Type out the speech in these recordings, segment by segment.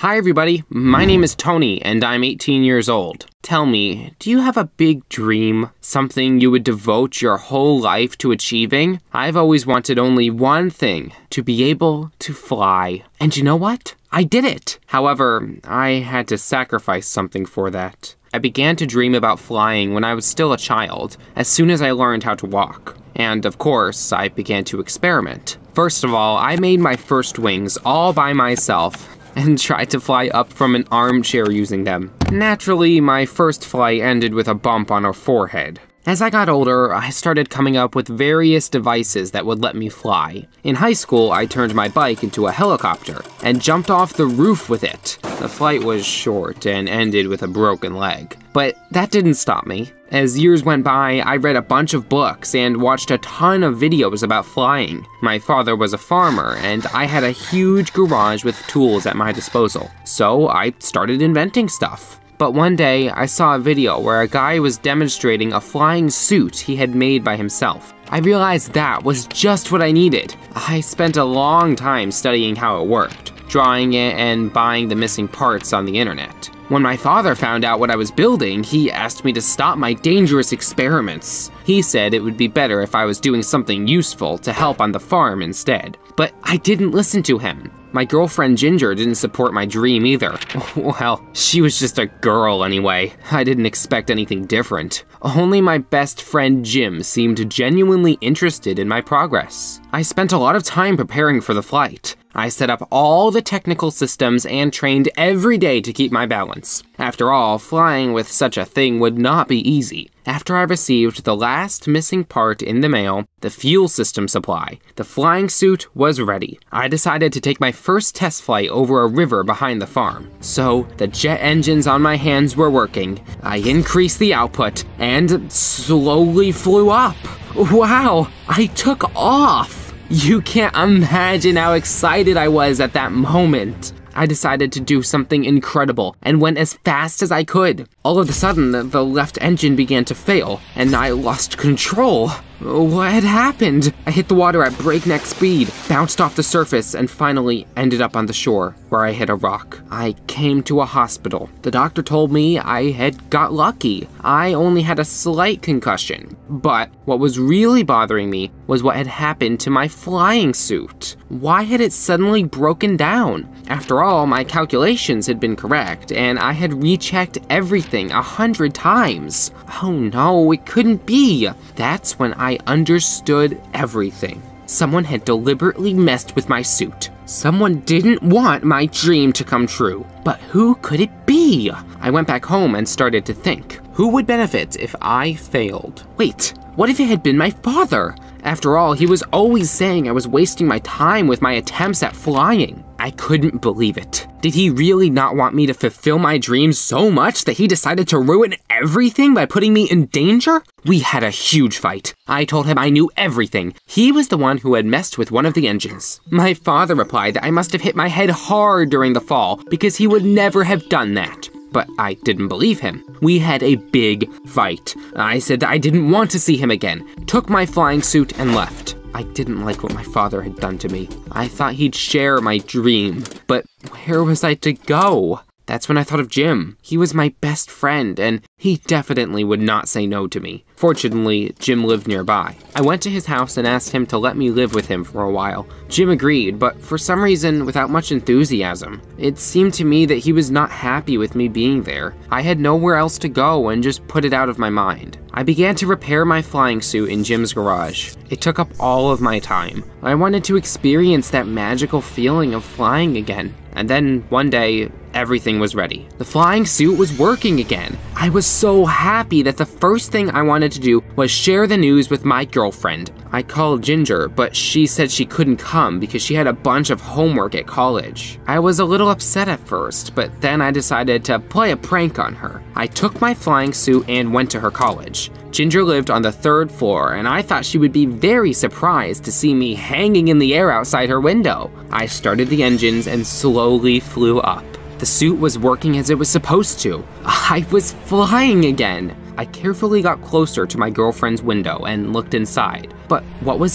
Hi everybody, my name is Tony and I'm 18 years old. Tell me, do you have a big dream? Something you would devote your whole life to achieving? I've always wanted only one thing, to be able to fly. And you know what? I did it! However, I had to sacrifice something for that. I began to dream about flying when I was still a child, as soon as I learned how to walk. And of course, I began to experiment. First of all, I made my first wings all by myself and tried to fly up from an armchair using them. Naturally, my first flight ended with a bump on her forehead. As I got older, I started coming up with various devices that would let me fly. In high school, I turned my bike into a helicopter and jumped off the roof with it. The flight was short and ended with a broken leg. But that didn't stop me. As years went by, I read a bunch of books and watched a ton of videos about flying. My father was a farmer, and I had a huge garage with tools at my disposal. So I started inventing stuff. But one day, I saw a video where a guy was demonstrating a flying suit he had made by himself. I realized that was just what I needed. I spent a long time studying how it worked, drawing it and buying the missing parts on the internet. When my father found out what I was building, he asked me to stop my dangerous experiments. He said it would be better if I was doing something useful to help on the farm instead. But I didn't listen to him. My girlfriend Ginger didn't support my dream either. Well, she was just a girl anyway. I didn't expect anything different. Only my best friend Jim seemed genuinely interested in my progress. I spent a lot of time preparing for the flight. I set up all the technical systems and trained every day to keep my balance. After all, flying with such a thing would not be easy. After I received the last missing part in the mail, the fuel system supply, the flying suit was ready. I decided to take my first test flight over a river behind the farm. So, the jet engines on my hands were working. I increased the output and slowly flew up. Wow, I took off! You can't imagine how excited I was at that moment. I decided to do something incredible and went as fast as I could. All of a sudden, the left engine began to fail, and I lost control. What had happened? I hit the water at breakneck speed, bounced off the surface, and finally ended up on the shore, where I hit a rock. I came to a hospital. The doctor told me I had got lucky. I only had a slight concussion. But what was really bothering me was what had happened to my flying suit. Why had it suddenly broken down? After all, my calculations had been correct, and I had rechecked everything 100 times. Oh no, it couldn't be. That's when I understood everything. Someone had deliberately messed with my suit. Someone didn't want my dream to come true. But who could it be? I went back home and started to think. Who would benefit if I failed? Wait, what if it had been my father? After all, he was always saying I was wasting my time with my attempts at flying. I couldn't believe it. Did he really not want me to fulfill my dreams so much that he decided to ruin everything by putting me in danger? We had a huge fight. I told him I knew everything. He was the one who had messed with one of the engines. My father replied that I must have hit my head hard during the fall because he would never have done that. But I didn't believe him. We had a big fight. I said that I didn't want to see him again, took my flying suit and left. I didn't like what my father had done to me. I thought he'd share my dream, but where was I to go? That's when I thought of Jim. He was my best friend, and he definitely would not say no to me. Fortunately, Jim lived nearby. I went to his house and asked him to let me live with him for a while. Jim agreed, but for some reason, without much enthusiasm. It seemed to me that he was not happy with me being there. I had nowhere else to go and just put it out of my mind. I began to repair my flying suit in Jim's garage. It took up all of my time. I wanted to experience that magical feeling of flying again. And then, one day, everything was ready. The flying suit was working again. I was so happy that the first thing I wanted to do was share the news with my girlfriend. I called Ginger, but she said she couldn't come because she had a bunch of homework at college. I was a little upset at first, but then I decided to play a prank on her. I took my flying suit and went to her college. Ginger lived on the 3rd floor, and I thought she would be very surprised to see me hanging in the air outside her window. I started the engines and slowly flew up. The suit was working as it was supposed to. I was flying again. I carefully got closer to my girlfriend's window and looked inside. But what was it?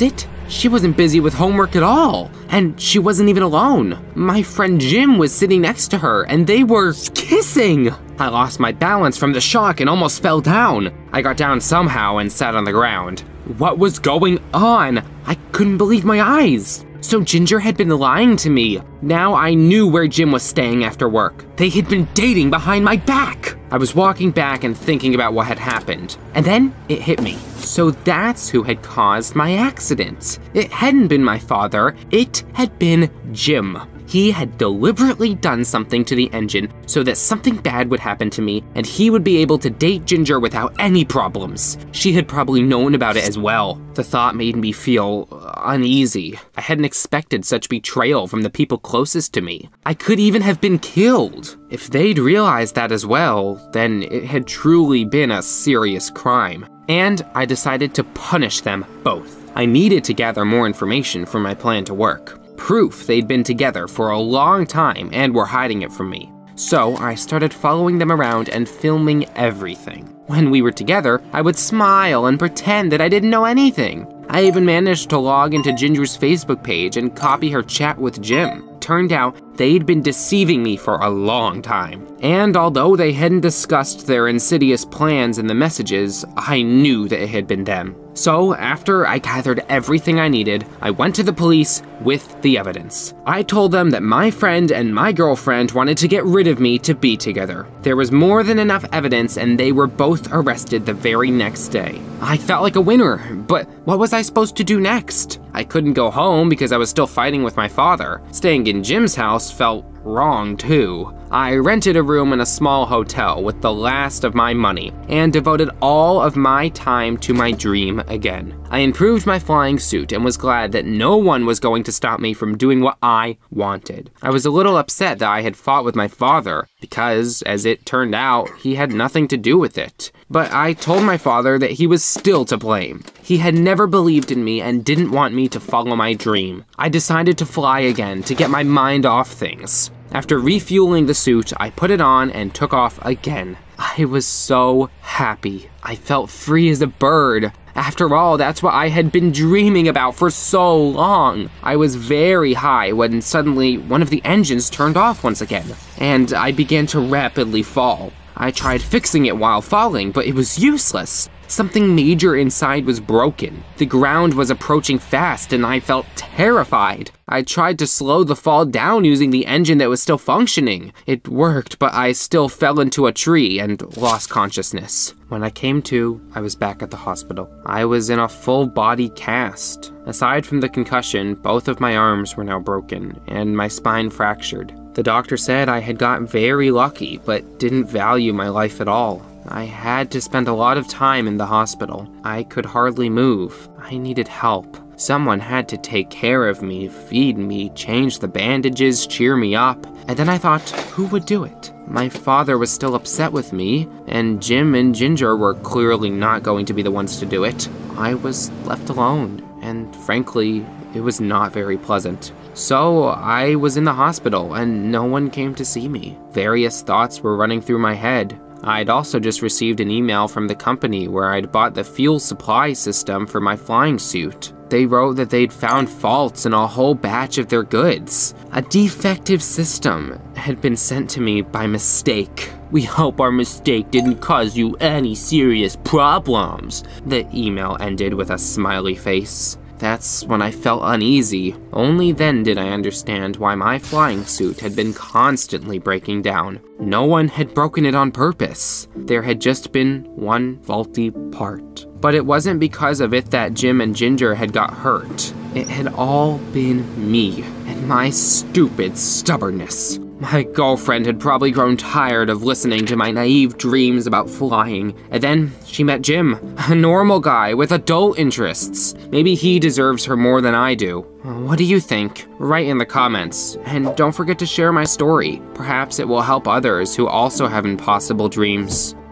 She wasn't busy with homework at all, and she wasn't even alone. My friend Jim was sitting next to her, and they were kissing. I lost my balance from the shock and almost fell down. I got down somehow and sat on the ground. What was going on? I couldn't believe my eyes. So Ginger had been lying to me. Now I knew where Jim was staying after work. They had been dating behind my back. I was walking back and thinking about what had happened. And then it hit me. So that's who had caused my accident. It hadn't been my father. It had been Jim. He had deliberately done something to the engine so that something bad would happen to me and he would be able to date Ginger without any problems. She had probably known about it as well. The thought made me feel uneasy. I hadn't expected such betrayal from the people closest to me. I could even have been killed. If they'd realized that as well, then it had truly been a serious crime. And I decided to punish them both. I needed to gather more information for my plan to work. Proof they'd been together for a long time and were hiding it from me. So I started following them around and filming everything. When we were together, I would smile and pretend that I didn't know anything. I even managed to log into Ginger's Facebook page and copy her chat with Jim. Turned out they'd been deceiving me for a long time. And although they hadn't discussed their insidious plans in the messages, I knew that it had been them. So after I gathered everything I needed, I went to the police with the evidence. I told them that my friend and my girlfriend wanted to get rid of me to be together. There was more than enough evidence and they were both arrested the very next day. I felt like a winner, but what was I supposed to do next? I couldn't go home because I was still fighting with my father. Staying in Jim's house felt wrong too. I rented a room in a small hotel with the last of my money and devoted all of my time to my dream again. I improved my flying suit and was glad that no one was going to stop me from doing what I wanted. I was a little upset that I had fought with my father because, as it turned out, he had nothing to do with it. But I told my father that he was still to blame. He had never believed in me and didn't want me to follow my dream. I decided to fly again to get my mind off things. After refueling the suit, I put it on and took off again. I was so happy. I felt free as a bird. After all, that's what I had been dreaming about for so long. I was very high when suddenly one of the engines turned off once again, and I began to rapidly fall. I tried fixing it while falling, but it was useless. Something major inside was broken. The ground was approaching fast and I felt terrified. I tried to slow the fall down using the engine that was still functioning. It worked, but I still fell into a tree and lost consciousness. When I came to, I was back at the hospital. I was in a full body cast. Aside from the concussion, both of my arms were now broken and my spine fractured. The doctor said I had gotten very lucky, but didn't value my life at all. I had to spend a lot of time in the hospital. I could hardly move. I needed help. Someone had to take care of me, feed me, change the bandages, cheer me up. And then I thought, who would do it? My father was still upset with me, and Jim and Ginger were clearly not going to be the ones to do it. I was left alone, and frankly, it was not very pleasant. So I was in the hospital, and no one came to see me. Various thoughts were running through my head. I'd also just received an email from the company where I'd bought the fuel supply system for my flying suit. They wrote that they'd found faults in a whole batch of their goods. A defective system had been sent to me by mistake. We hope our mistake didn't cause you any serious problems. The email ended with a smiley face. That's when I felt uneasy. Only then did I understand why my flying suit had been constantly breaking down. No one had broken it on purpose. There had just been one faulty part. But it wasn't because of it that Jim and Ginger had got hurt. It had all been me and my stupid stubbornness. My girlfriend had probably grown tired of listening to my naive dreams about flying, and then she met Jim, a normal guy with adult interests. Maybe he deserves her more than I do. What do you think? Write in the comments, and don't forget to share my story. Perhaps it will help others who also have impossible dreams.